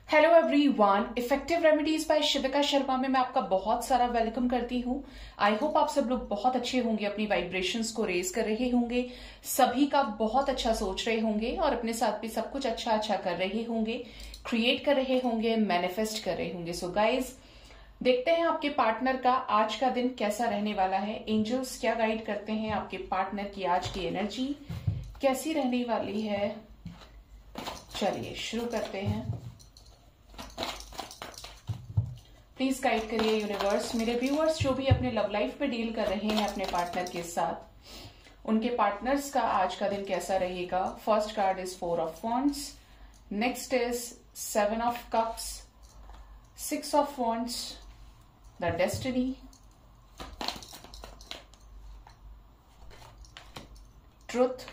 Hello everyone, effective remedies by Shivika Sharma में मैं आपका बहुत सारा वेलकम करती हूँ। आई होप आप सब लोग बहुत अच्छे होंगे, अपनी वाइब्रेशंस को रेज कर रहे होंगे, सभी का बहुत अच्छा सोच रहे होंगे और अपने साथ भी सब कुछ अच्छा अच्छा कर रहे होंगे, क्रिएट कर रहे होंगे, मैनिफेस्ट कर रहे होंगे। सो गाइज, देखते हैं आपके पार्टनर का आज का दिन कैसा रहने वाला है। एंजल्स क्या गाइड करते हैं, आपके पार्टनर की आज की एनर्जी कैसी रहने वाली है। चलिए शुरू करते हैं। प्लीज गाइड करिए यूनिवर्स। मेरे व्यूअर्स जो भी अपने लव लाइफ में डील कर रहे हैं अपने पार्टनर के साथ, उनके पार्टनर्स का आज का दिन कैसा रहेगा। First card is 4 of wands, next is 7 of cups, 6 of wands, the destiny, truth,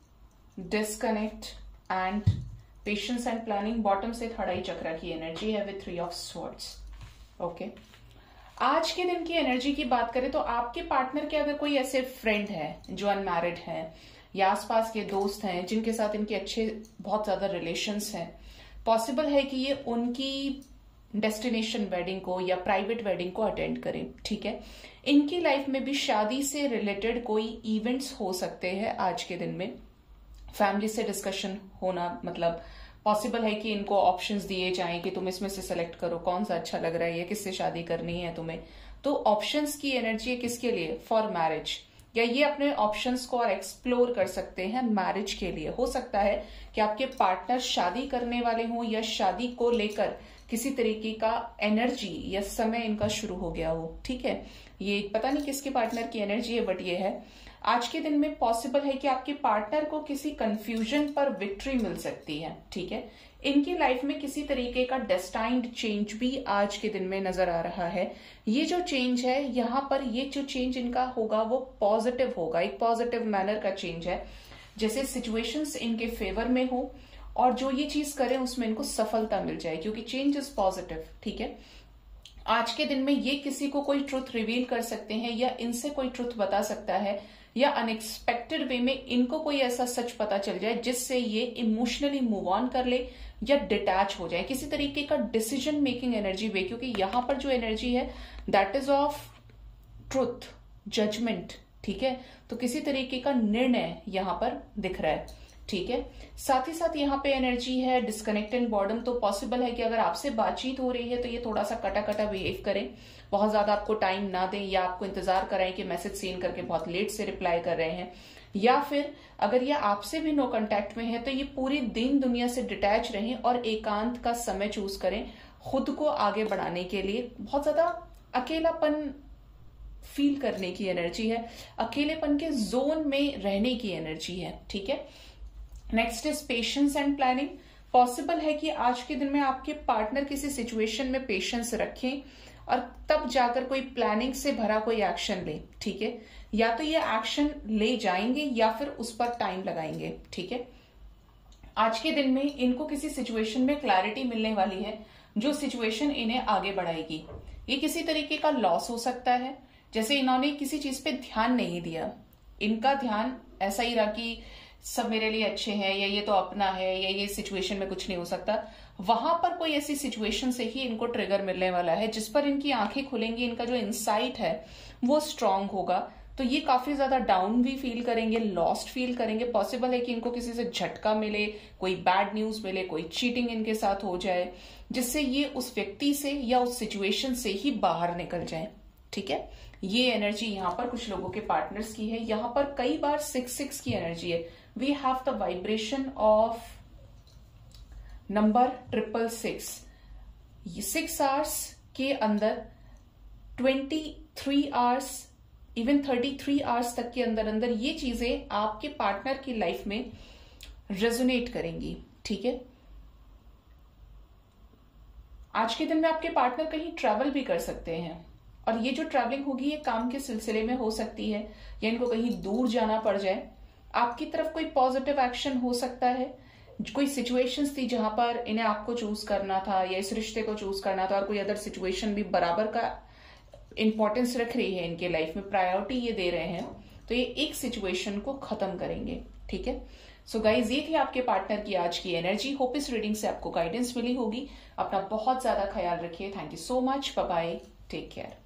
disconnect and patience and planning. Bottom से थर्ड आई चक्र की एनर्जी है विथ 3 ऑफ स्वॉर्ड्स। ओके, आज के दिन की एनर्जी की बात करें तो आपके पार्टनर के अगर कोई ऐसे फ्रेंड है जो अनमैरिड है या आसपास के दोस्त हैं जिनके साथ इनके अच्छे बहुत ज्यादा रिलेशंस हैं, पॉसिबल है कि ये उनकी डेस्टिनेशन वेडिंग को या प्राइवेट वेडिंग को अटेंड करें। ठीक है, इनकी लाइफ में भी शादी से रिलेटेड कोई इवेंट्स हो सकते हैं आज के दिन में। फैमिली से डिस्कशन होना, मतलब पॉसिबल है कि इनको ऑप्शंस दिए जाएं कि तुम इसमें से सेलेक्ट करो कौन सा अच्छा लग रहा है या किससे शादी करनी है तुम्हें। तो ऑप्शंस की एनर्जी है किसके लिए, फॉर मैरिज, या ये अपने ऑप्शंस को और एक्सप्लोर कर सकते हैं मैरिज के लिए। हो सकता है कि आपके पार्टनर शादी करने वाले हों या शादी को लेकर किसी तरीके का एनर्जी या समय इनका शुरू हो गया हो। ठीक है, ये पता नहीं किसके पार्टनर की एनर्जी है, बट ये है आज के दिन में पॉसिबल है कि आपके पार्टनर को किसी कंफ्यूजन पर विक्ट्री मिल सकती है। ठीक है, इनकी लाइफ में किसी तरीके का डेस्टाइन्ड चेंज भी आज के दिन में नजर आ रहा है। ये जो चेंज है यहाँ पर, ये जो चेंज इनका होगा वो पॉजिटिव होगा, एक पॉजिटिव मैनर का चेंज है, जैसे सिचुएशंस इनके फेवर में हो और जो ये चीज करें उसमें इनको सफलता मिल जाए, क्योंकि चेंज इज पॉजिटिव। ठीक है, आज के दिन में ये किसी को कोई ट्रुथ रिवील कर सकते हैं या इनसे कोई ट्रुथ बता सकता है या अनएक्सपेक्टेड वे में इनको कोई ऐसा सच पता चल जाए जिससे ये इमोशनली मूव ऑन कर ले या डिटैच हो जाए, किसी तरीके का डिसीजन मेकिंग एनर्जी वे। क्योंकि यहां पर जो एनर्जी है that is of truth, judgement. ठीक है, तो किसी तरीके का निर्णय यहां पर दिख रहा है। ठीक है, साथ ही साथ यहाँ पे एनर्जी है डिस्कनेक्ट एंड बॉर्डम। तो पॉसिबल है कि अगर आपसे बातचीत हो रही है तो ये थोड़ा सा कटा कटा बिहेव करें, बहुत ज्यादा आपको टाइम ना दें या आपको इंतजार कराएं कि मैसेज सीन करके बहुत लेट से रिप्लाई कर रहे हैं, या फिर अगर ये आपसे भी नो कांटेक्ट में है तो ये पूरी दिन दुनिया से डिटैच रहें और एकांत का समय चूज करें खुद को आगे बढ़ाने के लिए। बहुत ज्यादा अकेलापन फील करने की एनर्जी है, अकेलेपन के जोन में रहने की एनर्जी है। ठीक है, next is patience and planning. Possible है कि आज के दिन में आपके पार्टनर किसी सिचुएशन में पेशेंस रखें और तब जाकर कोई प्लानिंग से भरा कोई एक्शन ले। ठीक है, या तो ये एक्शन ले जाएंगे या फिर उस पर टाइम लगाएंगे। ठीक है, आज के दिन में इनको किसी सिचुएशन में क्लैरिटी मिलने वाली है जो सिचुएशन इन्हें आगे बढ़ाएगी। ये किसी तरीके का लॉस हो सकता है, जैसे इन्होंने किसी चीज पे ध्यान नहीं दिया, इनका ध्यान ऐसा ही रहा कि सब मेरे लिए अच्छे हैं या ये तो अपना है या ये सिचुएशन में कुछ नहीं हो सकता। वहां पर कोई ऐसी सिचुएशन से ही इनको ट्रिगर मिलने वाला है जिस पर इनकी आंखें खुलेंगी, इनका जो इंसाइट है वो स्ट्रांग होगा। तो ये काफी ज्यादा डाउन भी फील करेंगे, लॉस्ट फील करेंगे। पॉसिबल है कि इनको किसी से झटका मिले, कोई बैड न्यूज मिले, कोई चीटिंग इनके साथ हो जाए जिससे ये उस व्यक्ति से या उस सिचुएशन से ही बाहर निकल जाए। ठीक है, ये एनर्जी यहाँ पर कुछ लोगों के पार्टनर्स की है। यहाँ पर कई बार 6 की एनर्जी है। We have the vibration of number 666। 6 hours के अंदर 23 आवर्स, इवन 33 आवर्स तक के अंदर अंदर ये चीजें आपके पार्टनर की लाइफ में रेजोनेट करेंगी। ठीक है, आज के दिन में आपके पार्टनर कहीं ट्रैवल भी कर सकते हैं और ये जो ट्रैवलिंग होगी ये काम के सिलसिले में हो सकती है या इनको कहीं दूर जाना पड़ जाए। आपकी तरफ कोई पॉजिटिव एक्शन हो सकता है, कोई सिचुएशंस थी जहां पर इन्हें आपको चूज करना था या इस रिश्ते को चूज करना था और कोई अदर सिचुएशन भी बराबर का इंपॉर्टेंस रख रही है इनके लाइफ में, प्रायोरिटी ये दे रहे हैं, तो ये एक सिचुएशन को खत्म करेंगे। ठीक है, सो गाइज, ये थी आपके पार्टनर की आज की एनर्जी। होप इस रीडिंग से आपको गाइडेंस मिली होगी। अपना बहुत ज्यादा ख्याल रखिए। Thank you so much. Bye bye. Take care.